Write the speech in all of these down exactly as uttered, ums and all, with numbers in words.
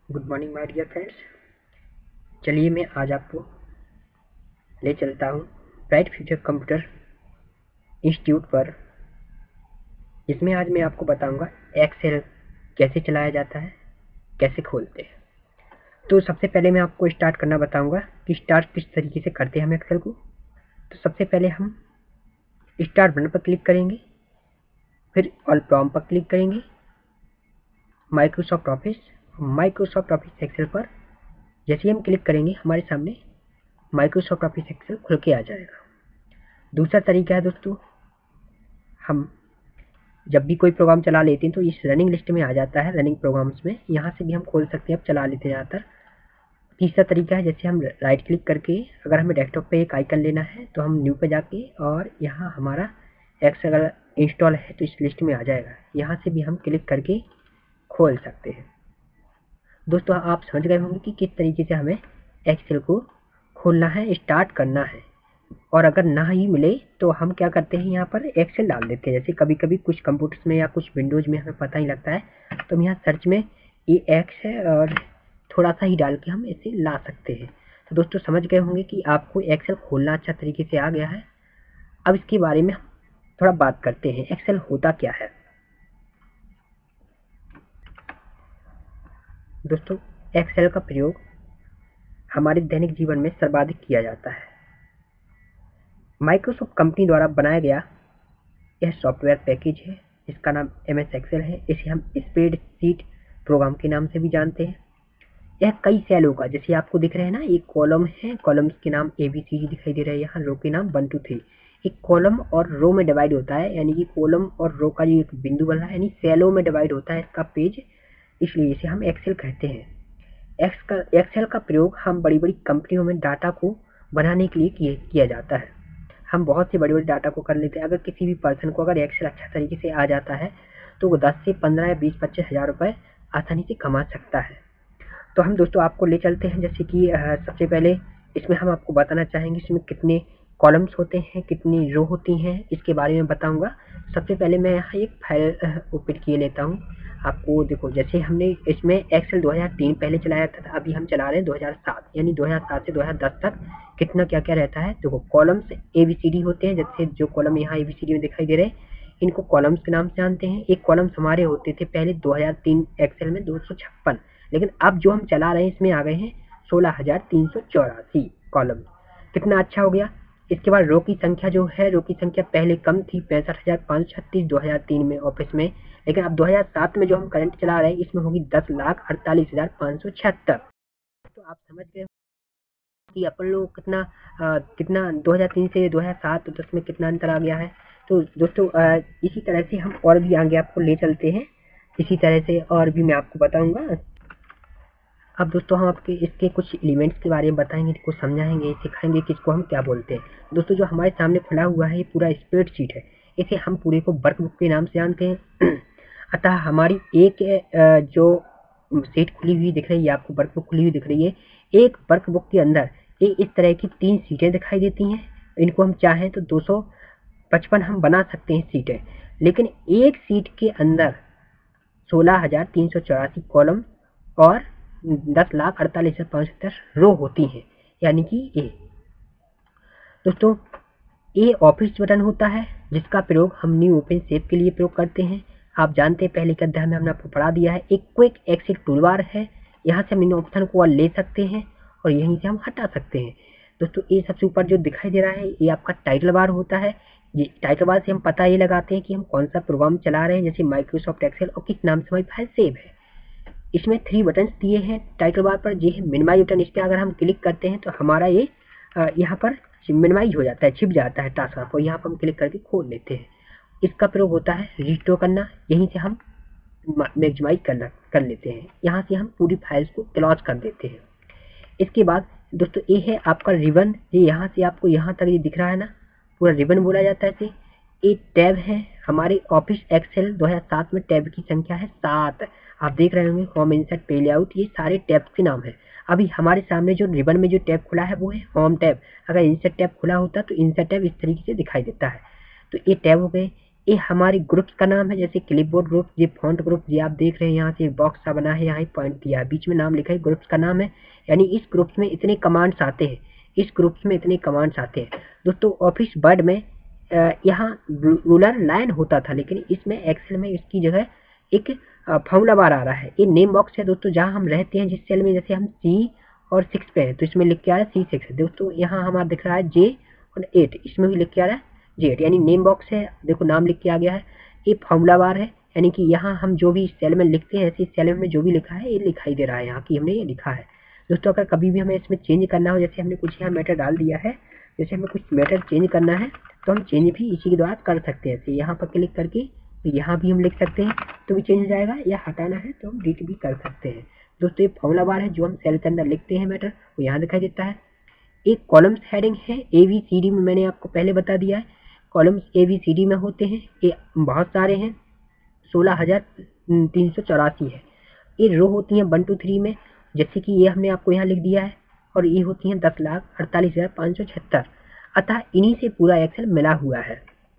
Good morning my dear friends. चलिए मैं आज आपको ले चलता हूँ ब्राइट फ्यूचर कंप्यूटर इंस्टीट्यूट पर, जिसमें आज मैं आपको बताऊंगा एक्सेल कैसे चलाया जाता है, कैसे खोलते हैं। तो सबसे पहले मैं आपको स्टार्ट करना बताऊंगा कि स्टार्ट किस तरीके से करते हैं हम एक्सेल को। तो सबसे पहले हम स्टार्ट बटन पर क्लिक करेंगे, फिर ऑल प्रॉम्प्ट पर क्लिक करेंगे, Microsoft Office Microsoft Office Excel पर जैसे ही हम क्लिक करेंगे हमारे सामने माइक्रोसॉफ्ट ऑफिस एक्सेल खुल के आ जाएगा। दूसरा तरीका है दोस्तों, हम जब भी कोई प्रोग्राम चला लेते हैं तो इस रनिंग लिस्ट में आ जाता है, रनिंग प्रोग्राम्स में, यहाँ से भी हम खोल सकते हैं, अब चला लेते हैं ज़्यादातर। तीसरा तरीका है जैसे हम राइट क्लिक करके अगर हमें डेस्कटॉप पे एक आइकन लेना है तो हम न्यू पे जाके और यहाँ हमारा एक्स अगर इंस्टॉल है तो इस लिस्ट में आ जाएगा, यहाँ से भी हम क्लिक करके खोल सकते हैं। दोस्तों आप समझ गए होंगे कि किस तरीके से हमें एक्सेल को खोलना है, स्टार्ट करना है। और अगर ना ही मिले तो हम क्या करते हैं, यहाँ पर एक्सेल डाल देते हैं। जैसे कभी कभी कुछ कंप्यूटर्स में या कुछ विंडोज में हमें पता ही लगता है तो हम यहाँ सर्च में ये एक्स है और थोड़ा सा ही डाल के हम इसे ला सकते हैं। तो दोस्तों समझ गए होंगे कि आपको एक्सेल खोलना अच्छा तरीके से आ गया है। अब इसके बारे में थोड़ा बात करते हैं, एक्सेल होता क्या है। दोस्तों एक्सेल का प्रयोग हमारे दैनिक जीवन में सर्वाधिक किया जाता है। माइक्रोसॉफ्ट कंपनी द्वारा बनाया गया यह सॉफ्टवेयर पैकेज है जिसका नाम एम एस एक्सेल है। इसे हम स्प्रेडशीट प्रोग्राम के नाम से भी जानते हैं। यह कई सेलों का, जैसे आपको दिख रहे हैं ना, एक कॉलम है, कॉलम्स के नाम ए बी सी डी दिखाई दे रहा है, यहाँ रो के नाम वन टू थ्री। एक कॉलम और रो में डिवाइड होता है, यानी कि कॉलम और रो का जो एक बिंदु बन रहा है यानी सेलों में डिवाइड होता है इसका पेज, इसलिए इसे हम एक्सेल कहते हैं। एक्स का एक्सेल का प्रयोग हम बड़ी बड़ी कंपनियों में डाटा को बनाने के लिए किए किया जाता है। हम बहुत से बड़े बड़े डाटा को कर लेते हैं। अगर किसी भी पर्सन को अगर एक्सेल अच्छा तरीके से आ जाता है तो वो दस से पंद्रह या बीस पच्चीस हज़ार रुपये आसानी से कमा सकता है। तो हम दोस्तों आपको ले चलते हैं, जैसे कि सबसे पहले इसमें हम आपको बताना चाहेंगे इसमें कितने कॉलम्स होते हैं, कितनी रो होती हैं, इसके बारे में बताऊंगा। सबसे पहले मैं यहाँ एक फाइल ओपन किए लेता हूँ आपको। देखो जैसे हमने इसमें एक्सेल दो हज़ार तीन पहले चलाया था, अभी हम चला रहे हैं दो हज़ार सात, यानी दो हज़ार सात से दो हज़ार दस तक कितना क्या क्या रहता है। देखो columns A B C D होते हैं, जैसे जो कॉलम यहाँ ए बी सी डी में दिखाई दे रहे हैं इनको कॉलम्स के नाम से जानते हैं। एक कॉलम्स हमारे होते थे पहले दो हज़ार तीन एक्सेल में दो सौ छप्पन, लेकिन अब जो हम चला रहे हैं इसमें आ गए हैं सोलह हजार तीन सौ चौरासी कॉलम। कितना अच्छा हो गया। इसके बाद रो की संख्या जो है, रो की संख्या पहले कम थी, पैंसठ हजार पाँच सौ छत्तीस दो हज़ार तीन में ऑफिस में, लेकिन अब दो हज़ार सात में जो हम करंट चला रहे हैं इसमें होगी दस लाख अड़तालीस हजार पाँच सौ छिहत्तर। तो आप समझ गए कि अपन लोग कितना आ, कितना दो हज़ार तीन से दो हज़ार सात दस में कितना अंतर आ गया है। तो दोस्तों आ, इसी तरह से हम और भी आगे आपको ले चलते हैं, इसी तरह से और भी मैं आपको बताऊंगा। अब दोस्तों हम आपके इसके कुछ एलिमेंट्स के बारे में बताएंगे, कुछ समझाएंगे, सिखाएंगे कि इसको हम क्या बोलते हैं। दोस्तों जो हमारे सामने खुला हुआ है ये पूरा स्प्रेडशीट है, इसे हम पूरे को वर्कबुक के नाम से जानते हैं। अतः हमारी एक जो सीट खुली हुई दिख रही है आपको, वर्कबुक खुली हुई दिख रही है, एक वर्कबुक के अंदर ये इस तरह की तीन सीटें दिखाई देती हैं। इनको हम चाहें तो दो सौ पचपन हम बना सकते हैं सीटें, लेकिन एक सीट के अंदर सोलह हजार तीन सौ चौरासी कॉलम और दस लाख अड़तालीस हजार पाँच सौ दस रो होती हैं, यानी कि ए। दोस्तों ए ऑफिस बटन होता है जिसका प्रयोग हम न्यू ओपन शेप के लिए प्रयोग करते हैं। आप जानते हैं पहले के अध्याय में हमने आपको पढ़ा दिया है। एक क्विक एक्सिट टूलबार है, यहाँ से हम इन ऑप्शन को ले सकते हैं और यहीं से हम हटा सकते हैं। दोस्तों ये सबसे ऊपर जो दिखाई दे रहा है ये आपका टाइटल बार होता है। ये टाइटल बार से हम पता ये लगाते हैं कि हम कौन सा प्रोग्राम चला रहे हैं, जैसे माइक्रोसॉफ्ट एक्सेल, और किस नाम से हमारी फाइल सेव है। इसमें थ्री बटन दिए हैं टाइटल बार पर, ये है मिनिमाइज बटन। इस पर अगर हम क्लिक करते हैं तो हमारा ये यहाँ पर मिनिमाइज हो जाता है, छिप जाता है टास्क बार, यहाँ पर हम क्लिक करके खोल लेते हैं। इसका प्रयोग होता है रिस्टोर करना, यहीं से हम मैक्सिमाइज करना कर लेते हैं, यहाँ से हम पूरी फाइल्स को क्लोज कर देते हैं। इसके बाद दोस्तों ये है आपका रिबन, ये यहाँ से आपको यहाँ तक ये दिख रहा है ना, पूरा रिबन बोला जाता है इसे। ये टैब है, हमारे ऑफिस एक्सेल दो हज़ार सात में टैब की संख्या है सात। आप देख रहे होंगे होम, इंसर्ट, पे लेआउट, ये सारे टैब के नाम है। अभी हमारे सामने जो रिबन में जो टैब खुला है वो है होम टैब। अगर इंसर्ट टैब खुला होता तो इंसर्ट टैब इस तरीके से दिखाई देता है। तो ये टैब हो गए। ये हमारे ग्रुप्स का नाम है, जैसे क्लिपबोर्ड ग्रुप, ये फॉन्ट ग्रुप, ये आप देख रहे हैं यहाँ से एक बॉक्स सा बना है, यहाँ पॉइंट दिया है, बीच में नाम लिखा है, ग्रुप्स का नाम है। यानी इस ग्रुप्स में इतने कमांड्स आते हैं, इस ग्रुप्स में इतने कमांड्स आते हैं दोस्तों। ऑफिस वर्ड में यहाँ रूलर लाइन होता था, लेकिन इसमें एक्सेल में इसकी जगह एक फॉर्मूला बार आ रहा है। ये नेम बॉक्स है दोस्तों, जहाँ हम रहते हैं जिस सेल में, जैसे हम सी और सिक्स पे है तो इसमें लिख के आ रहा है सी सिक्स दोस्तों। यहाँ हमारा दिख रहा है जे और एट, इसमें भी लिख के आ रहा है जे एट, यानी नेम बॉक्स है, देखो नाम लिख के आ गया है। ये फॉर्मूला बार है, यानी कि यहाँ हम जो भी इस सेल में लिखते हैं, इस सेल में जो भी लिखा है ये लिखाई दे रहा है, यहाँ की हमने ये लिखा है दोस्तों। अगर कभी भी हमें इसमें चेंज करना हो, जैसे हमने कुछ यहाँ मैटर डाल दिया है, जैसे हमें कुछ मैटर चेंज करना है तो हम चेंज भी इसी के द्वारा कर सकते हैं। यहाँ पर क्लिक करके तो यहाँ भी हम लिख सकते हैं तो भी चेंज हो जाएगा, या हटाना है तो हम डिलीट भी कर सकते हैं दोस्तों। ये फॉर्मूला बार है, जो हम सेल के अंदर लिखते हैं मैटर वो यहाँ दिखाई देता है। एक कॉलम्स हेडिंग है, ए बी सी डी में मैंने आपको पहले बता दिया है, columns A B C D में होते हैं, ये बहुत सारे हैं, सोलह हजार तीन सौ चौरासी है। ये रो होती हैं वन टू थ्री में, जैसे कि ये हमने आपको यहाँ लिख दिया है, और ये होती हैं दस लाख अड़तालीस हजार पाँच सौ छहत्तर। अतः इन्हीं से पूरा एक्सेल मिला हुआ है।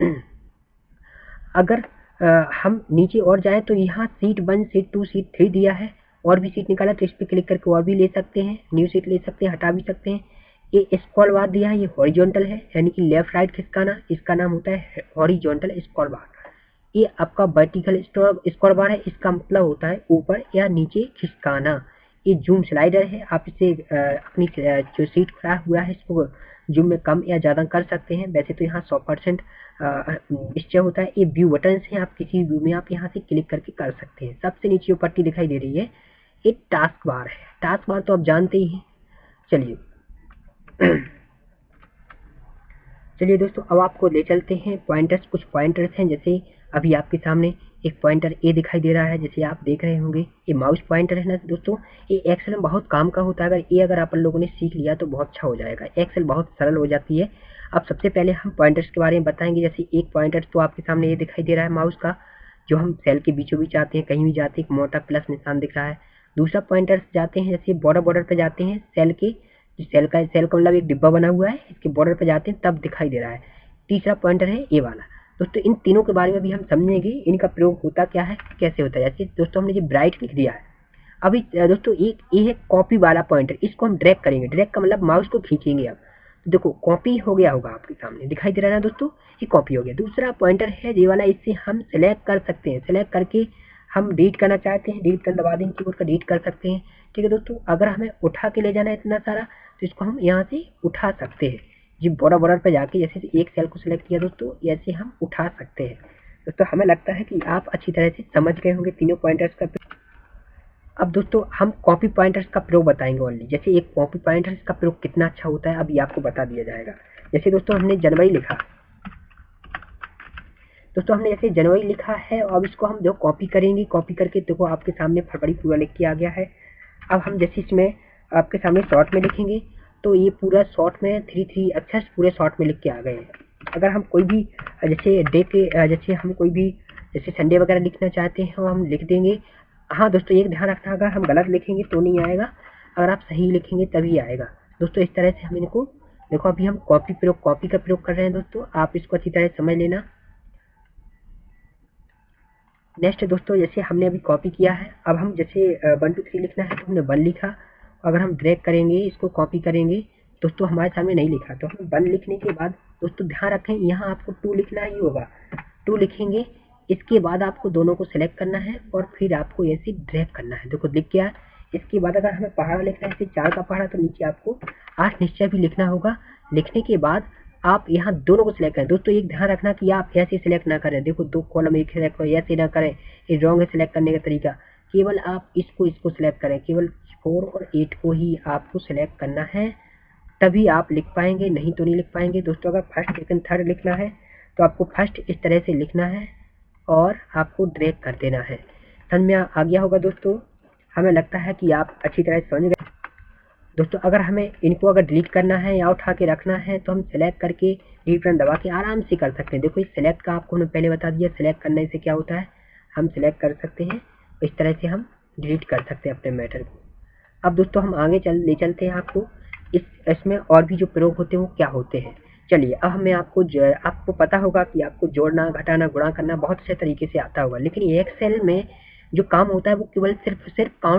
अगर आ, हम नीचे और जाएं तो यहाँ sheet one, sheet two, sheet three दिया है, और भी सीट निकाला तो इस पर क्लिक करके और भी ले सकते हैं, न्यू सीट ले सकते हैं, हटा भी सकते हैं। ये स्क्रॉल बार दिया है, ये हॉरिजॉन्टल है, यानी कि लेफ्ट राइट खिसकाना, इसका नाम होता है हॉरिजॉन्टल स्क्रॉल बार। ये आपका वर्टिकल स्क्रॉल बार है, इसका मतलब होता है ऊपर या नीचे खिसकाना। ये जूम स्लाइडर है, आप इसे अपनी जो सीट खुला हुआ है इसको जूम में कम या ज़्यादा कर सकते हैं, वैसे तो यहाँ सौ परसेंट निश्चय होता है। ये व्यू बटन है, आप किसी व्यू में आप यहाँ से क्लिक करके कर सकते हैं। सबसे नीचे जो पट्टी दिखाई दे रही है ये टास्क बार है, टास्क बार तो आप जानते ही हैं। चलिए चलिए दोस्तों, अब आपको ले चलते हैं पॉइंटर्स। कुछ पॉइंटर्स हैं, जैसे अभी आपके सामने एक पॉइंटर ए दिखाई दे रहा है, जैसे आप देख रहे होंगे ये माउस पॉइंटर है ना दोस्तों। ये एक्सेल में बहुत काम का होता है, अगर ये अगर आप लोगों ने सीख लिया तो बहुत अच्छा हो जाएगा, एक्सेल बहुत सरल हो जाती है। अब सबसे पहले हम पॉइंटर्स के बारे में बताएंगे। जैसे एक पॉइंटर तो आपके सामने ये दिखाई दे रहा है माउस का, जो हम सेल के बीचों बीच आते हैं, कहीं भी जाते हैं, एक मोटा प्लस निशान दिख रहा है। दूसरा पॉइंटर जाते हैं, जैसे बॉर्डर बॉर्डर पे जाते हैं, सेल के सेल का सेल का मतलब एक डिब्बा बना हुआ है, इसके बॉर्डर पे जाते हैं तब दिखाई दे रहा है। तीसरा पॉइंटर है ये वाला दोस्तों। इन तीनों के बारे में भी हम समझेंगे, इनका प्रयोग होता क्या है, कैसे होता है। जैसे दोस्तों हमने जो ब्राइट लिख दिया है, अभी दोस्तों एक ये है कॉपी वाला पॉइंटर, इसको हम ड्रैग करेंगे, ड्रैग का मतलब माउस को खींचेंगे। अब तो देखो कॉपी हो गया होगा, आपके सामने दिखाई दे रहा है ना दोस्तों, ये कॉपी हो गया। दूसरा पॉइंटर है ये वाला, इससे हम सेलेक्ट कर सकते हैं, सेलेक्ट करके हम डिलीट करना चाहते हैं, डिलीट करना दबा देंगे कीबोर्ड का, डिलीट कर सकते हैं। ठीक है दोस्तों, अगर हमें उठा के ले जाना है इतना सारा तो इसको हम यहाँ से उठा सकते हैं। जी बॉर्डर बॉर्डर पे जाके जैसे एक सेल को सिलेक्ट किया दोस्तों, ऐसे हम उठा सकते हैं। दोस्तों हमें लगता है कि आप अच्छी तरह से समझ गए होंगे तीनों पॉइंटर्स का। अब दोस्तों हम कॉपी पॉइंटर्स का प्रयोग बताएंगे ओनली। जैसे एक कॉपी पॉइंटर्स का प्रयोग कितना अच्छा होता है अभी आपको बता दिया जाएगा। जैसे दोस्तों हमने जनवरी लिखा, दोस्तों हमने जैसे जनवरी लिखा है, अब इसको हम जो कॉपी करेंगे, कॉपी करके देखो आपके सामने फरवरी पूरा लिख के आ गया है। अब हम जैसे इसमें आपके सामने शॉर्ट में लिखेंगे तो ये पूरा शॉर्ट में थ्री थ्री अच्छा पूरे शॉर्ट में लिख के आ गए हैं। अगर हम कोई भी जैसे डे के जैसे हम कोई भी जैसे संडे वगैरह लिखना चाहते हैं तो हम लिख देंगे। हाँ दोस्तों एक ध्यान रखना, अगर हम गलत लिखेंगे तो नहीं आएगा, अगर आप सही लिखेंगे तभी आएगा दोस्तों। इस तरह से हम इनको देखो, अभी हम कॉपी प्रयोग कॉपी का प्रयोग कर रहे हैं दोस्तों, आप इसको अच्छी तरह समझ लेना। नेक्स्ट दोस्तों जैसे हमने अभी कॉपी किया है, अब हम जैसे वन टू थ्री लिखना है तो हमने वन लिखा, अगर हम ड्रैग करेंगे इसको कॉपी करेंगे दोस्तों हमारे सामने नहीं लिखा, तो हम वन लिखने के बाद दोस्तों ध्यान रखें यहाँ आपको टू लिखना ही होगा। टू लिखेंगे, इसके बाद आपको दोनों को सिलेक्ट करना है और फिर आपको ऐसे ड्रैग करना है। देखो लिख गया। इसके बाद अगर हमें पहाड़ा लिखना है, जैसे चार का पहाड़ा, तो नीचे आपको आठ निश्चय भी लिखना होगा। लिखने के बाद आप यहाँ दोनों को सिलेक्ट करें। दोस्तों एक ध्यान रखना कि आप ऐसे सिलेक्ट ना करें, देखो दो कॉलम एक सिलेक्ट करें, ऐसे ना करें, ये रॉन्ग है सिलेक्ट करने का तरीका। केवल आप इसको इसको सिलेक्ट करें, केवल फोर और एट को ही आपको सिलेक्ट करना है, तभी आप लिख पाएंगे, नहीं तो नहीं लिख पाएंगे। दोस्तों अगर फर्स्ट सेकंड थर्ड लिखना है तो आपको फर्स्ट इस तरह से लिखना है और आपको ड्रैग कर देना है। समझ में आ गया होगा दोस्तों, हमें लगता है कि आप अच्छी तरह से समझ गए। दोस्तों अगर हमें इनको अगर डिलीट करना है या उठा के रखना है तो हम सेलेक्ट करके डिलीट बटन दबा के आराम से कर सकते हैं। देखो इस सेलेक्ट का आपको हमने पहले बता दिया, सेलेक्ट करने से क्या होता है, हम सेलेक्ट कर सकते हैं, इस तरह से हम डिलीट कर सकते हैं अपने मैटर को। अब दोस्तों हम आगे चल ले चलते हैं आपको, इस इसमें और भी जो प्रयोग होते हैं वो क्या होते हैं। चलिए अब मैं आपको जो आपको पता होगा कि आपको जोड़ना, घटाना, गुणा करना बहुत अच्छे तरीके से आता होगा, लेकिन ये एक्सेल में जो काम होता है वो केवल सिर्फ सिर्फ काउंट